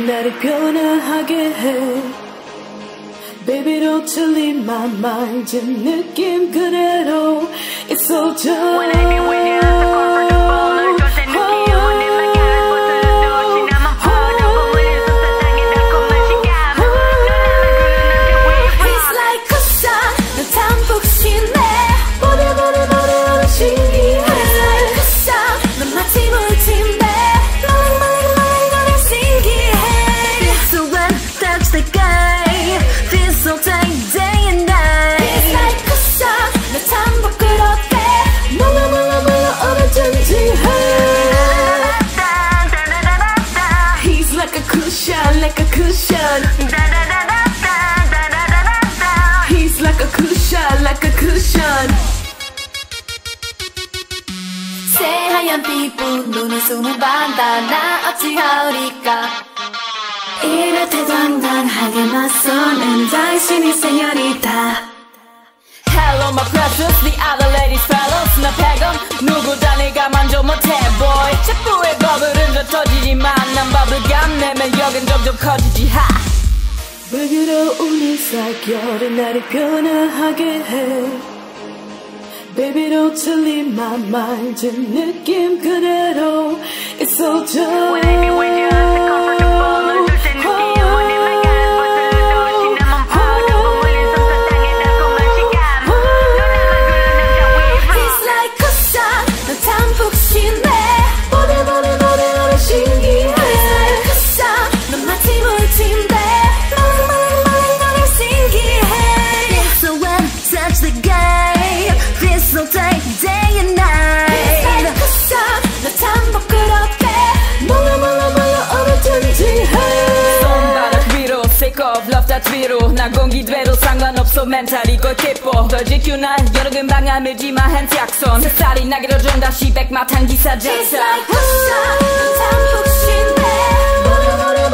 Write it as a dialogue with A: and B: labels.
A: 나를 변화하게 해. Baby don't leave my mind. 제 느낌 그대로 It's so done.
B: When I be with you, I'm so comfortable. 널 줄 때 느끼요. 내 맘결을 벗어도 지나만 퍼져. 보물의 솜사탕에 달콤한 식감.
A: It's like a sun. 난 tam복신해. 머리 신기해. It's like a sun. 난 마치 물침대. 말랑 신기해.
B: So when touch the sky, feel so tight day and night.
A: It's like a sun. 난 tam복 그렇게. 몰라 어느든지 해. He's like a cushion, like a cushion. He's like a cushion, like a cushion. 새하얀 피부 눈에 숨은 반다 나 어찌하리까 이럴 때 당당하게 맞서는 당신이 세뇨리타.
B: Hello my precious, the other ladies fellows. 나 패건 누구다 네가 만져 못해 boy. 체포의 버블은 저 터지지만 난 버블감 내 매력은 점점 커지지 하.
A: 불그러운 이삭열이 나를 변화하게 해. Baby don't leave my mind. 제 느낌 그대로 It's so done.
B: When I be with you, I'm so comfortable. 널 줄 때 느끼요. 내 맘결을 벗어도 지나만 퍼져. 보물의 솜사탕에 달콤한 식감.
A: It's like a sun. 난 tam복신해. 머리 신기해. It's like a sun. 난 마치 물침대. 말랑 신기해.
B: So when touch the sky, feel so tight day and night.
A: It's like a sun. 난 tam복 그렇게. 몰라 어느든지 해.
B: 손바닥 위로 sick of love that 위로 난 공기 돼도 상관없어 멘탈이 걸 기뻐 널 지켜 날 여러 금방 아물지마 한티 악선 새살이 나기로 좀 다시 백마탄 기사
A: It's
B: 작성
A: like a sun. 난 tam복신해.